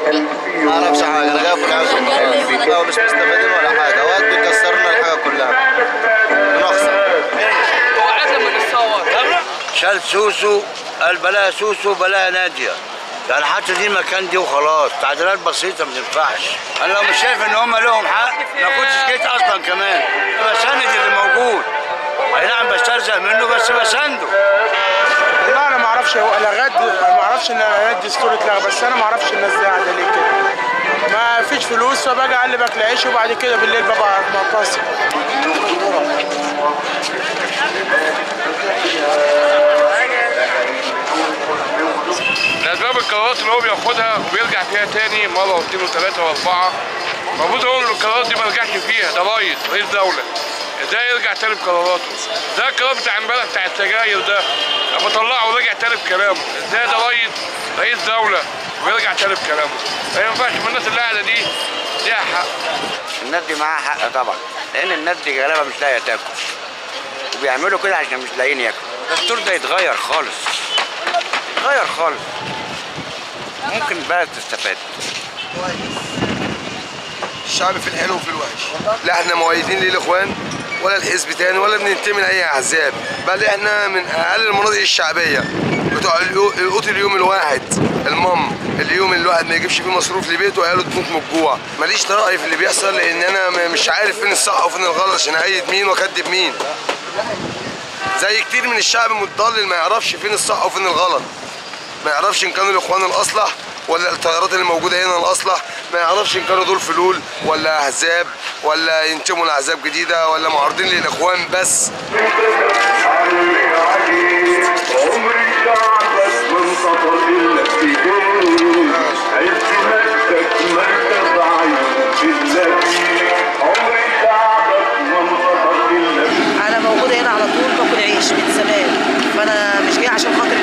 ما اعرفش حاجه، انا جاي كل حاجه مش مستفادين ولا حاجه، اوقات بيكسروا لنا الحاجه كلها بنخسر. هو عزم من الصور شال سوسو قال بلاها سوسو بلاها ناديه، يعني حتى دي مكان دي وخلاص، تعديلات بسيطه ما تنفعش. انا لو مش شايف ان هم لهم حق ما كنتش جيت اصلا كمان، بساند اللي موجود. اي نعم بسترزق منه بس بسانده. لا انا ما اعرفش، هو لغايه ما اعرفش ان الاعلانات الدستوري اتلغى، بس انا ما اعرفش الناس دي قاعده ليه كده. ما فيش فلوس فباجي اقلب اكل عيش وبعد كده بالليل ببقى معتصم. الاسباب القرارات اللي هو بياخدها وبيرجع فيها تاني مره واثنين وثلاثه واربعه، المفروض هو القرارات دي ما يرجعش فيها، ده رئيس دوله، ازاي يرجع تاني بقراراته؟ ده القرار بتاع امبارح بتاع السجاير ده لما طلعه ورجع تاني بكلامه، ازاي ده رئيس دوله ويرجع تاني بكلامه؟ ما ينفعش. من الناس اللي قاعده دي ليها حق. الناس دي معاها حق طبعا، لان الناس دي غالبا مش لاقيه تاكل، وبيعملوا كده عشان مش لاقيين ياكلوا. الدستور ده يتغير خالص، يتغير خالص، ممكن البلد تستفاد. الشعب في الحلو وفي الوحش، لا احنا مؤيدين للاخوان ولا الحزب تاني ولا بننتمي لاي احزاب، بل احنا من اقل المناطق الشعبيه بتوع القوت اليوم الواحد، اليوم اللي الواحد ما يجيبش فيه مصروف لبيته وعياله تموت من الجوع. ماليش رأي في اللي بيحصل لان انا مش عارف فين الصح وفين الغلط عشان اأيد مين واكدب مين. زي كتير من الشعب متضلل ما يعرفش فين الصح وفين الغلط، ما يعرفش ان كانوا الاخوان الاصلح ولا التيارات اللي موجوده هنا الاصلح، ما يعرفش ان كانوا دول فلول ولا احزاب ولا ينتموا لاحزاب جديده ولا معارضين للاخوان بس. انا موجوده هنا على طول باكل عيش من زمان، فانا مش جايه عشان خاطر